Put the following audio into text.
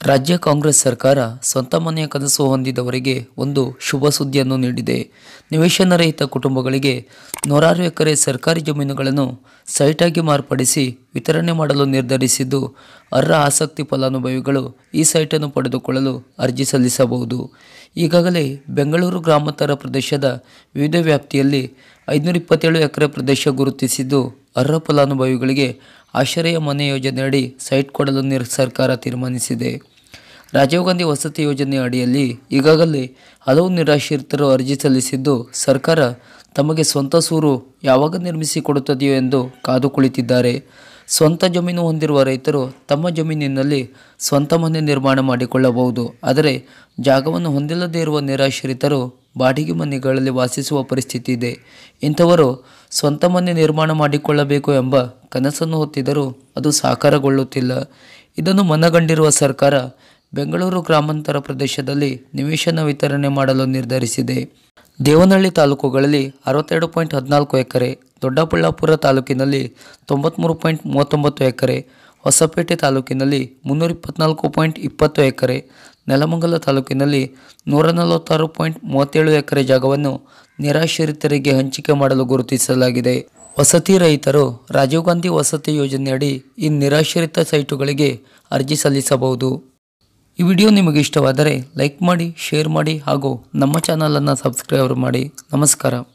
ರಾಜ್ಯ ಕಾಂಗ್ರೆಸ್ ಸರ್ಕಾರ ಸ್ವಂತ ಮನೆಯ ಕನಸು ಹೊಂದಿದವರಿಗೆ ಒಂದು ಶುಭ ಸುದ್ದಿಯನ್ನು ನೀಡಿದೆ. ನಿವೇಶನ ರಹಿತ ಕುಟುಂಬಗಳಿಗೆ 106 ಎಕರೆ ಸರ್ಕಾರಿ ಜಮೀನುಗಳನ್ನು ಸೈಟ್ ಆಗಿ ಮಾರ್ಪಡಿಸಿ ವಿತರಣೆ ಮಾಡಲು ನಿರ್ಧರಿಸಿದ್ದು, ಅರ್ಹ ಆಸಕ್ತಿ ಫಲಾನುಭವಿಗಳು ಈ ಸೈಟನ್ನು ಪಡೆದುಕೊಳ್ಳಲು ಅರ್ಜಿ ಸಲ್ಲಿಸಬಹುದು. ಈಗಾಗಲೇ ಬೆಂಗಳೂರು ಗ್ರಾಮಾಂತರ ಪ್ರದೇಶದ ವಿವಿಧ ವ್ಯಾಪ್ತಿಯಲ್ಲಿ 527 ಎಕರೆ ಪ್ರದೇಶ ಗುರುತಿಸಿದ್ದು, ಅರ್ಹ ಫಲಾನುಭವಿಗಳಿಗೆ ಆಶ್ರಯ ಮನೆ ಯೋಜನೆಯಡಿ ಸೈಟ್ ಕೊಡಲು ಸರ್ಕಾರ ತೀರ್ಮಾನಿಸಿದೆ. ರಾಜೀವ್ ಗಾಂಧಿ ವಸತಿ ಯೋಜನೆ ಅಡಿಯಲ್ಲಿ ಈಗಾಗಲೇ ಹಲವು ನಿರಾಶ್ರಿತರು ಅರ್ಜಿ ಸಲ್ಲಿಸಿದ್ದು, ಸರ್ಕಾರ ತಮಗೆ ಸ್ವಂತ ಸೂರು ಯಾವಾಗ ನಿರ್ಮಿಸಿಕೊಡುತ್ತದೆಯೋ ಎಂದು ಕಾದು ಕುಳಿತಿದ್ದಾರೆ. ಸ್ವಂತ ಜಮೀನು ಹೊಂದಿರುವ ರೈತರು ತಮ್ಮ ಜಮೀನಿನಲ್ಲಿ ಸ್ವಂತ ಮನೆ ನಿರ್ಮಾಣ ಮಾಡಿಕೊಳ್ಳಬಹುದು. ಆದರೆ ಜಾಗವನ್ನು ಹೊಂದಿಲ್ಲದೇ ಇರುವ ನಿರಾಶ್ರಿತರು ಬಾಡಿಗೆ ಮನೆಗಳಲ್ಲಿ ವಾಸಿಸುವ ಪರಿಸ್ಥಿತಿ ಇದೆ. ಇಂಥವರು ಸ್ವಂತ ಮನೆ ನಿರ್ಮಾಣ ಮಾಡಿಕೊಳ್ಳಬೇಕು ಎಂಬ ಕನಸನ್ನು ಹೊತ್ತಿದ್ದರೂ ಅದು ಸಾಕಾರಗೊಳ್ಳುತ್ತಿಲ್ಲ. ಇದನ್ನು ಮನಗಂಡಿರುವ ಸರ್ಕಾರ ಬೆಂಗಳೂರು ಗ್ರಾಮಾಂತರ ಪ್ರದೇಶದಲ್ಲಿ ನಿವೇಶನ ವಿತರಣೆ ಮಾಡಲು ನಿರ್ಧರಿಸಿದೆ. ದೇವನಹಳ್ಳಿ ತಾಲೂಕುಗಳಲ್ಲಿ 62.14 ಎಕರೆ, ದೊಡ್ಡಬಳ್ಳಾಪುರ ತಾಲೂಕಿನಲ್ಲಿ 93.39 ಎಕರೆ, ಹೊಸಪೇಟೆ ತಾಲೂಕಿನಲ್ಲಿ 324.20 ಎಕರೆ, ನೆಲಮಂಗಲ ತಾಲೂಕಿನಲ್ಲಿ 146.37 ಎಕರೆ ಜಾಗವನ್ನು ನಿರಾಶ್ರಿತರಿಗೆ ಹಂಚಿಕೆ ಮಾಡಲು ಗುರುತಿಸಲಾಗಿದೆ. ವಸತಿ ರಹಿತರು ರಾಜೀವ್ ಗಾಂಧಿ ವಸತಿ ಯೋಜನೆಯಡಿ ಈ ನಿರಾಶ್ರಿತ ಸೈಟುಗಳಿಗೆ ಅರ್ಜಿ ಸಲ್ಲಿಸಬಹುದು. ಈ ವಿಡಿಯೋ ನಿಮಗೆ ಇಷ್ಟವಾದರೆ ಲೈಕ್ ಮಾಡಿ, ಶೇರ್ ಮಾಡಿ ಹಾಗೂ ನಮ್ಮ ಚಾನಲನ್ನು ಸಬ್ಸ್ಕ್ರೈಬ್ ಮಾಡಿ. ನಮಸ್ಕಾರ.